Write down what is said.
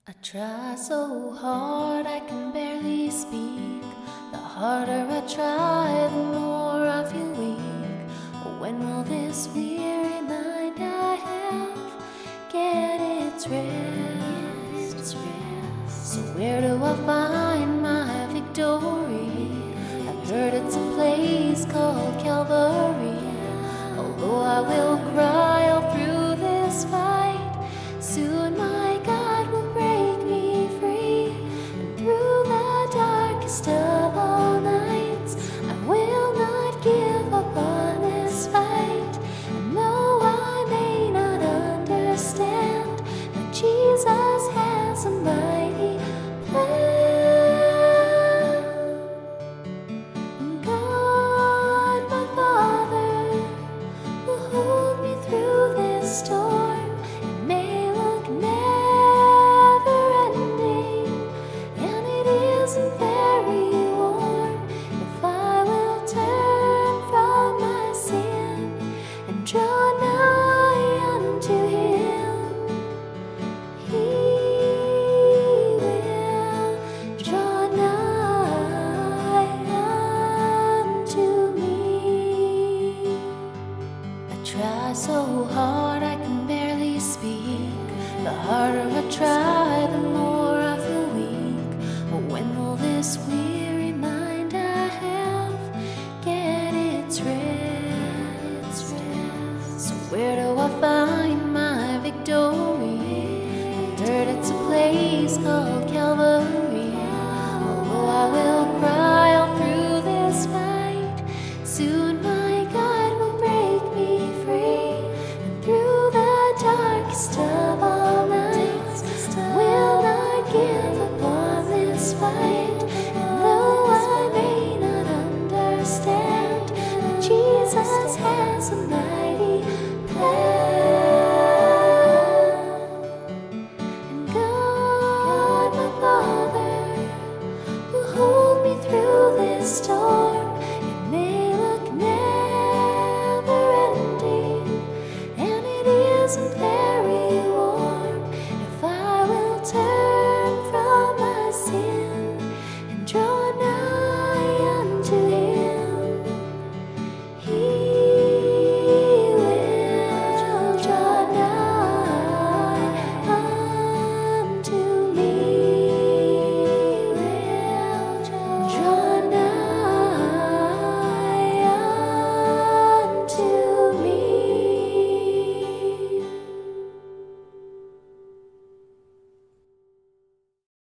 I try so hard I can barely speak. The harder I try, the more I feel weak. When will this weary mind I have get its rest? So where do I find my victory? I've heard it's a place called Calvary. Although I will cry all through this fight, soon my God will break me free. And through the darkest of all nights, I will not give up on this fight. And though I may not understand, but Jesus has a mighty plan. God, my Father, will hold me through this storm. It may look never ending, and it isn't very warm. If I will turn from my sin and draw nigh unto Him, He will draw nigh unto me. I try so hard I can barely speak. The harder I try, the more I feel weak. But when will this weary mind I have get its rest? So where do I find my victory? I've heard it's a place called Calvary. Although I will